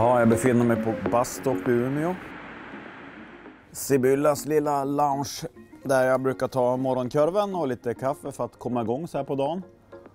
Ja, jag befinner mig på Busstop i Umeå. Sibyllas lilla lounge där jag brukar ta morgonkurven och lite kaffe för att komma igång så här på dagen.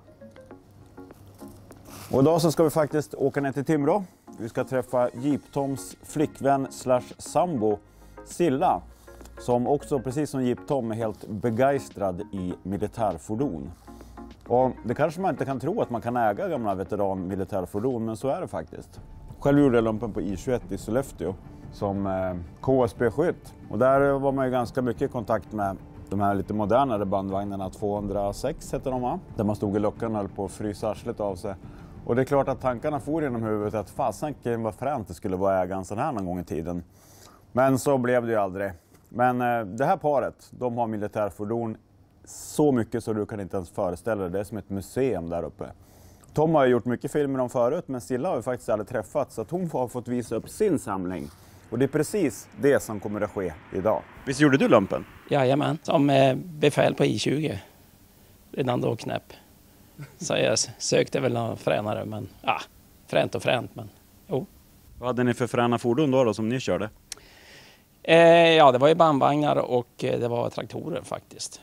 Och idag så ska vi faktiskt åka ner till Timrå. Vi ska träffa Jeep-Toms flickvän / sambo Silla. Som också, precis som Jeep-Tom, är helt begeistrad i militärfordon. Och det kanske man inte kan tro att man kan äga gamla veteran-militärfordon, men så är det faktiskt. Själv gjorde jag lumpen på I21 i Sollefteå som KSB-skytt. Och där var man ju ganska mycket i kontakt med de här lite modernare bandvagnarna, 206 heter de, va? Där man stod i luckan och höll på att frysa arslet av sig. Och det är klart att tankarna får genom huvudet att fasanken var fränt det skulle vara ägaren sån här någon gång i tiden. Men så blev det ju aldrig. Men det här paret, de har militärfordon så mycket så du kan inte ens föreställa dig. Det är som ett museum där uppe. Tom har ju gjort mycket filmer om förut, men Silla har ju faktiskt aldrig träffat, så att hon har fått visa upp sin samling. Och det är precis det som kommer att ske idag. Visst gjorde du lumpen? Jajamän, som befäl på I20. Redan då knäpp. Så jag sökte väl några fränare, men ja, fränt och fränt, men jo. Vad hade ni för fräna fordon då som ni körde? Ja, det var ju bandvagnar och det var traktorer faktiskt.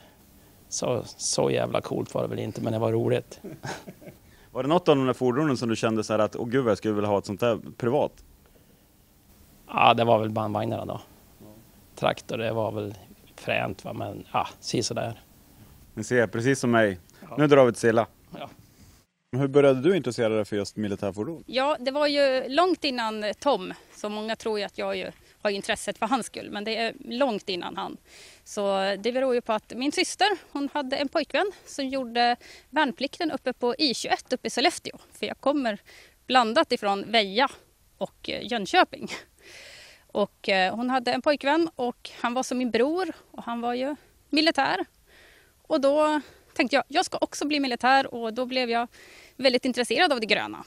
Så jävla coolt var det väl inte, men det var roligt. Var det något av de där fordonen som du kände så här att åh gud, jag skulle vilja ha ett sånt där privat? Ja, det var väl bandvagnarna då. Traktor, det var väl fränt, va? Men ja, sådär. Ni ser, precis som mig. Ja. Nu drar vi till Silla. Ja. Hur började du intressera dig för just militärfordon? Ja, det var ju långt innan Tom. Så många tror ju att jag har intresset för hans skull. Men det är långt innan han. Så det beror ju på att min syster, hon hade en pojkvän som gjorde värnplikten uppe på I21 uppe i Sollefteå. För jag kommer blandat ifrån Väja och Jönköping. Och hon hade en pojkvän och han var som min bror och han var ju militär. Och då tänkte jag ska också bli militär och då blev jag väldigt intresserad av det gröna.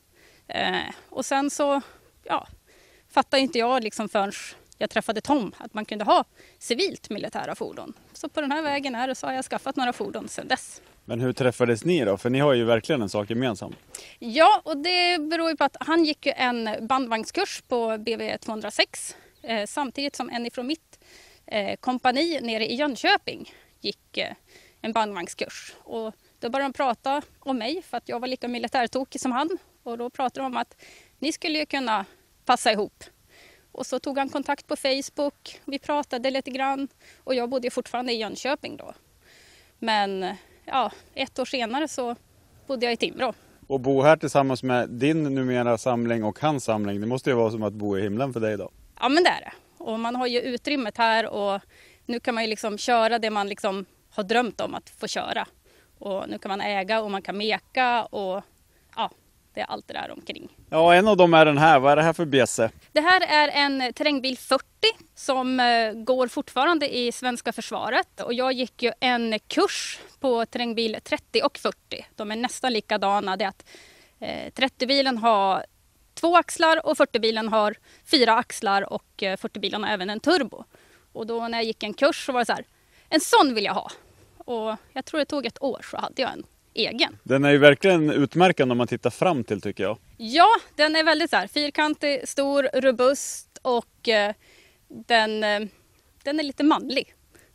Och sen så fattade inte jag liksom förrän jag träffade Tom att man kunde ha civilt militära fordon. Så på den här vägen är det så har jag skaffat några fordon sedan dess. Men hur träffades ni då? För ni har ju verkligen en sak gemensamt. Ja, och det beror ju på att han gick en bandvagnskurs på BV 206 samtidigt som en ifrån mitt kompani nere i Jönköping gick en bandvagnskurs. Och då började de prata om mig för att jag var lika militärtokig som han. Och då pratade de om att ni skulle ju kunna passa ihop. Och så tog han kontakt på Facebook. Vi pratade lite grann. Och jag bodde fortfarande i Jönköping då. Men ja, 1 år senare så bodde jag i Timrå. Och bo här tillsammans med din numera samling och hans samling, det måste ju vara som att bo i himlen för dig då. Ja, men det är det. Och man har ju utrymmet här och nu kan man ju liksom köra det man liksom har drömt om att få köra. Och nu kan man äga och man kan meka och ja, det är allt det där omkring. Ja, en av dem är den här. Vad är det här för bjässe? Det här är en terrängbil 40 som går fortfarande i svenska försvaret. Och jag gick ju en kurs på terrängbil 30 och 40. De är nästan likadana. Det är att 30-bilen har 2 axlar och 40-bilen har 4 axlar och 40-bilen har även en turbo. Och då när jag gick en kurs så var det så här, en sån vill jag ha. Och jag tror det tog 1 år så hade jag en egen. Den är ju verkligen utmärkande om man tittar fram till tycker jag. Ja, den är väldigt så här fyrkantig, stor, robust och den är lite manlig.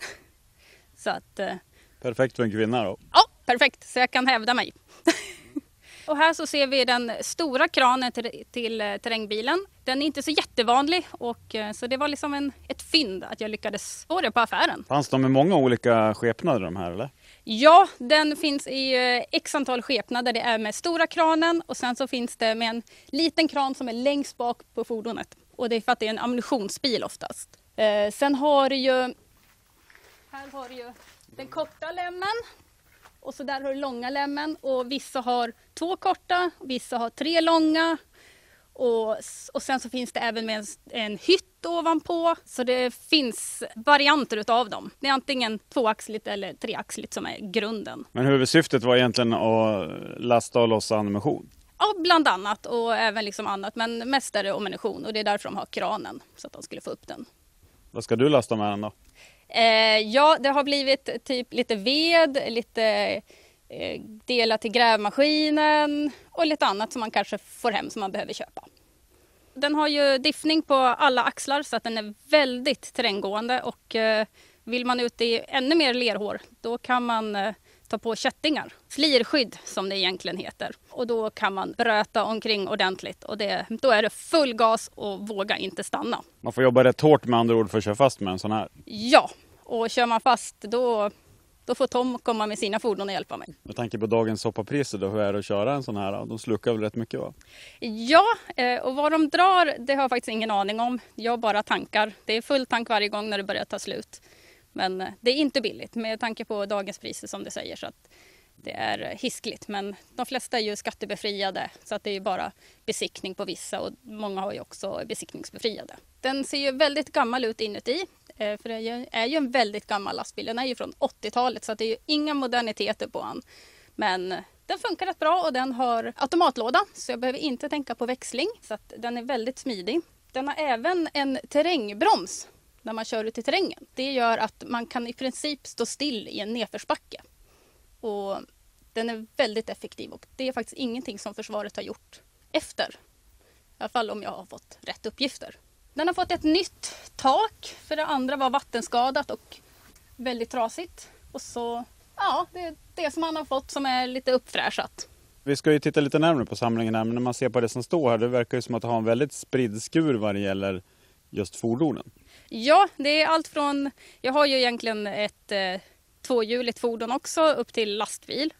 Så att, perfekt för en kvinna då. Ja, perfekt. Så jag kan hävda mig. Och här så ser vi den stora kranen till terrängbilen. Den är inte så jättevanlig och så det var liksom ett fynd att jag lyckades få det på affären. Fanns de med många olika skepnader de här eller? Ja, den finns i x antal skepnader. Det är med stora kranen och sen så finns det med en liten kran som är längst bak på fordonet. Och det är för att det är en ammunitionsbil oftast. Sen har du ju, här har du ju den korta lämmen. Och så där har du långa lämmen och vissa har 2 korta, vissa har 3 långa. Och sen så finns det även med en hytt ovanpå. Så det finns varianter utav dem. Det är antingen 2-axligt eller 3-axligt som är grunden. Men huvudsyftet var egentligen att lasta och lossa ammunition? Ja, bland annat och även liksom annat. Men mest är det ammunition och det är därför de har kranen så att de skulle få upp den. Vad ska du lasta med den då? Ja, det har blivit typ lite ved, lite delar till grävmaskinen och lite annat som man kanske får hem som man behöver köpa. Den har ju diffning på alla axlar så att den är väldigt terränggående och vill man ut i ännu mer lerhår då kan man ta på kättingar. Slirskydd som det egentligen heter. Och då kan man bröta omkring ordentligt och då är det full gas och våga inte stanna. Man får jobba rätt hårt med andra ord för att köra fast med en sån här. Ja, och kör man fast då får Tom komma med sina fordon och hjälpa mig. Med tanke på dagens soppapriser då, hur är det att köra en sån här? De slukar väl rätt mycket va? Ja, och vad de drar det har jag faktiskt ingen aning om. Jag bara tankar. Det är full tank varje gång när det börjar ta slut. Men det är inte billigt med tanke på dagens priser som det säger så att det är hiskligt. Men de flesta är ju skattebefriade så att det är bara besiktning på vissa och många har ju också besiktningsbefriade. Den ser ju väldigt gammal ut inuti för det är ju en väldigt gammal lastbil. Den är ju från 80-talet så att det är ju inga moderniteter på den. Men den funkar rätt bra och den har automatlåda så jag behöver inte tänka på växling så att den är väldigt smidig. Den har även en terrängbroms när man kör ut i terrängen. Det gör att man kan i princip stå still i en nedförsbacke. Och den är väldigt effektiv och det är faktiskt ingenting som försvaret har gjort efter. I alla fall om jag har fått rätt uppgifter. Den har fått ett nytt tak för det andra var vattenskadat och väldigt trasigt. Och så, ja, det är det som man har fått som är lite uppfräschat. Vi ska ju titta lite närmare på samlingen här, men när man ser på det som står här, det verkar ju som att ha en väldigt spridd skur vad det gäller just fordonen. Ja, det är allt från, jag har ju egentligen ett tvåhjuligt fordon också upp till lastbil.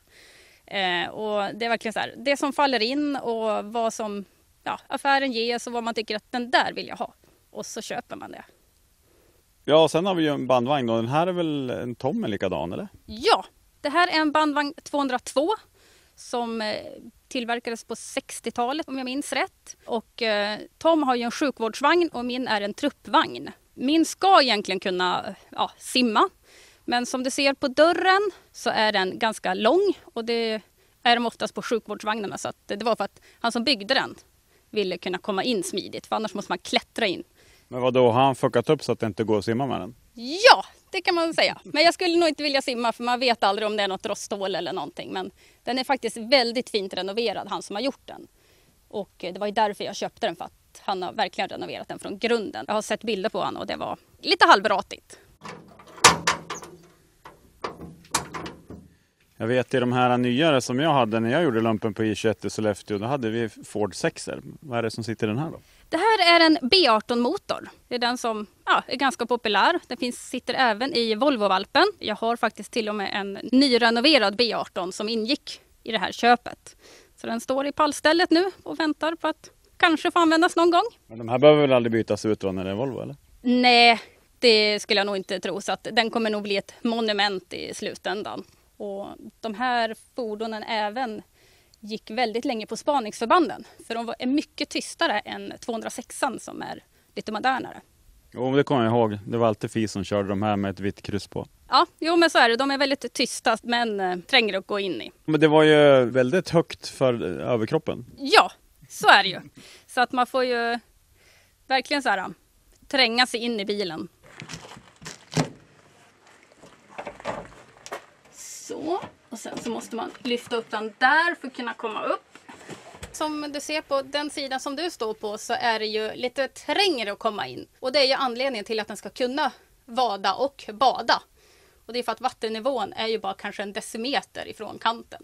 Och det är verkligen så här, det som faller in och vad som affären ger och vad man tycker att den där vill jag ha. Och så köper man det. Ja, och sen har vi ju en bandvagn då. Den här är väl en Tom likadan eller? Ja, det här är en bandvagn 202 som tillverkades på 60-talet om jag minns rätt. Och Tom har ju en sjukvårdsvagn och min är en truppvagn. Min ska egentligen kunna simma. Men som du ser på dörren så är den ganska lång och det är de oftast på sjukvårdsvagnarna. Så att det var för att han som byggde den ville kunna komma in smidigt för annars måste man klättra in. Men vad då har han fuckat upp så att det inte går att simma med den? Ja, det kan man säga. Men jag skulle nog inte vilja simma för man vet aldrig om det är något rosthål eller någonting. Men den är faktiskt väldigt fint renoverad, han som har gjort den. Och det var ju därför jag köpte den för att han har verkligen renoverat den från grunden. Jag har sett bilder på honom och det var lite halvratigt. Jag vet i de här nyare som jag hade när jag gjorde lumpen på I21 i Sollefteå, då hade vi Ford 6er. Vad är det som sitter i den här då? Det här är en B18-motor. Det är den som är ganska populär. Den sitter även i Volvo-valpen. Jag har faktiskt till och med en nyrenoverad B18 som ingick i det här köpet. Så den står i pallstället nu och väntar på att kanske få användas någon gång. Men de här behöver väl aldrig bytas ut då när det är Volvo eller? Nej, det skulle jag nog inte tro. Så att den kommer nog bli ett monument i slutändan. Och de här fordonen även gick väldigt länge på spaningsförbanden. För de är mycket tystare än 206an som är lite modernare. Jo, det kommer jag ihåg. Det var alltid Fi som körde de här med ett vitt kryss på. Ja, jo men så är det. De är väldigt tysta men tränger att gå in i. Men det var ju väldigt högt för överkroppen. Ja, så är det ju. Så att man får ju verkligen så här tränga sig in i bilen. Så, och sen så måste man lyfta upp den där för att kunna komma upp. Som du ser på den sidan som du står på så är det ju lite trängre att komma in. Och det är ju anledningen till att den ska kunna vada och bada. Och det är för att vattennivån är ju bara kanske en decimeter ifrån kanten.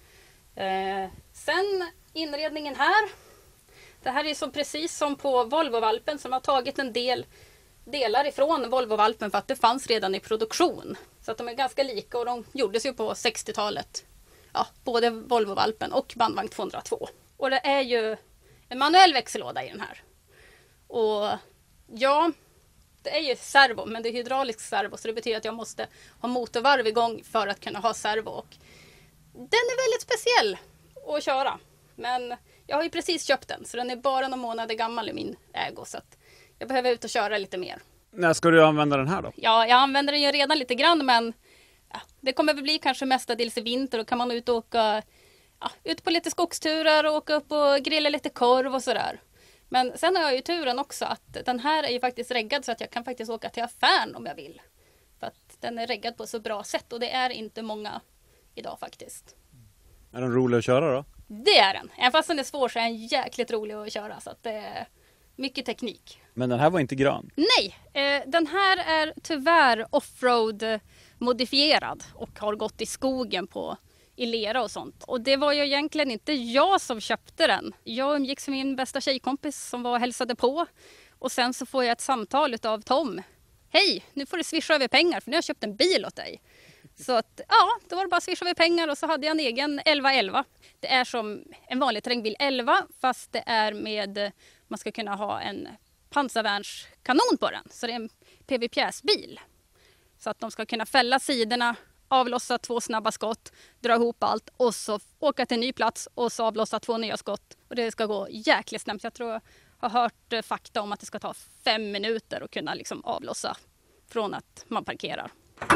Sen inredningen här. Det här är så precis som på Volvo-valpen som har tagit en delar ifrån Volvo-valpen för att det fanns redan i produktion. Så att de är ganska lika och de gjordes ju på 60-talet. Ja, både Volvo-valpen och bandvagn 202. Och det är ju en manuell växellåda i den här. Och ja, det är ju servo men det är hydraulisk servo så det betyder att jag måste ha motorvarv igång för att kunna ha servo. Och den är väldigt speciell att köra. Men jag har ju precis köpt den så den är bara några månader gammal i min ägo så att jag behöver ut och köra lite mer. När ska du använda den här då? Ja, jag använder den ju redan lite grann men det kommer väl bli kanske mestadels i vinter och kan man ut och åka ut på lite skogsturer och åka upp och grilla lite korv och sådär. Men sen har jag ju turen också att den här är ju faktiskt reggad så att jag kan faktiskt åka till affären om jag vill. För att den är reggad på så bra sätt och det är inte många idag faktiskt. Är den rolig att köra då? Det är den. Även fast den är svår så är den jäkligt rolig att köra så att mycket teknik. Men den här var inte grön? Nej, den här är tyvärr offroad modifierad och har gått i skogen i lera och sånt. Och det var ju egentligen inte jag som köpte den. Jag umgicks med min bästa tjejkompis som var och hälsade på. Och sen så får jag ett samtal av Tom. Hej, nu får du swisha över pengar för nu har jag köpt en bil åt dig. Så att, ja, då var det bara att swisha över pengar och så hade jag en egen 1111. Det är som en vanlig terrängbil 11 fast det är med, man ska kunna ha en pansarvärnskanon på den. Så det är en PV-pjäsbil. Så att de ska kunna fälla sidorna, avlossa 2 snabba skott, dra ihop allt och så åka till en ny plats och så avlossa 2 nya skott. Och det ska gå jäkligt snabbt. Jag tror jag har hört fakta om att det ska ta 5 minuter att kunna liksom avlossa från att man parkerar.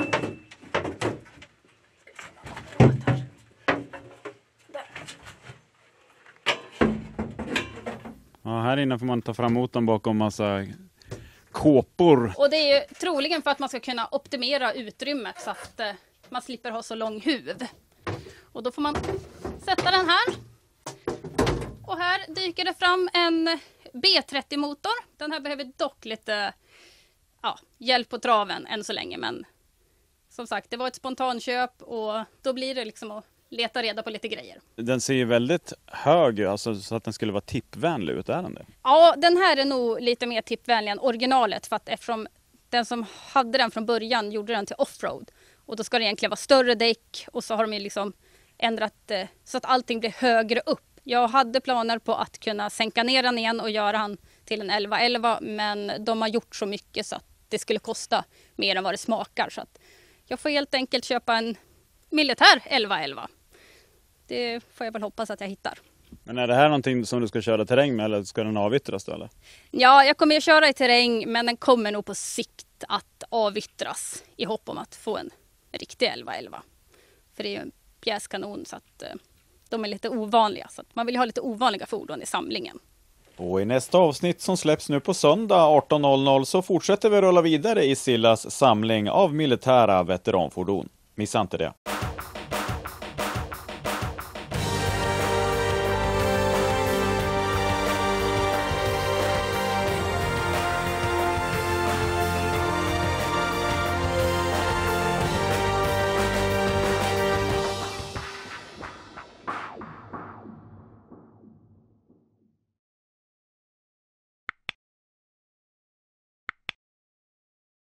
Ja, här inne får man ta fram motorn bakom massa kåpor. Och det är ju troligen för att man ska kunna optimera utrymmet så att man slipper ha så lång huv. Och då får man sätta den här. Och här dyker det fram en B30-motor. Den här behöver dock lite hjälp på traven än så länge. Men som sagt, det var ett spontanköp och då blir det liksom att leta reda på lite grejer. Den ser ju väldigt hög, alltså, så att den skulle vara tippvänlig ut, är den det? Ja, den här är nog lite mer tippvänlig än originalet för att eftersom den som hade den från början gjorde den till offroad. Och då ska det egentligen vara större däck och så har de liksom ändrat så att allting blir högre upp. Jag hade planer på att kunna sänka ner den igen och göra han till en 1111 men de har gjort så mycket så att det skulle kosta mer än vad det smakar. Så att jag får helt enkelt köpa en militär 1111. Det får jag väl hoppas att jag hittar. Men är det här någonting som du ska köra terräng med eller ska den avyttras då eller? Ja, jag kommer att köra i terräng men den kommer nog på sikt att avyttras i hopp om att få en riktig 1111. För det är ju en pjäskanon så att de är lite ovanliga. Så att man vill ha lite ovanliga fordon i samlingen. Och i nästa avsnitt som släpps nu på söndag 18.00 så fortsätter vi rulla vidare i Sillas samling av militära veteranfordon. Missa inte det.